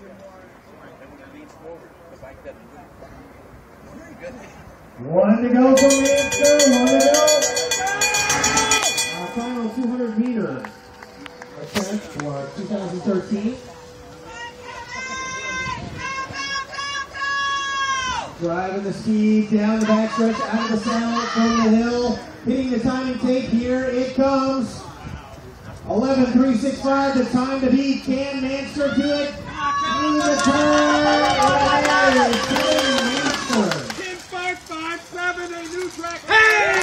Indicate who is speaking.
Speaker 1: One to go for Mansker, one to go. Our final 200 meter attempt for 2013. Driving the speed down the backstretch, out of the saddle from the hill, hitting the timing tape. Here it comes. 11.365, the time to beat. Can Mansker do it? Through the turn. It is Mansker.
Speaker 2: 10.557, a new track. Hey!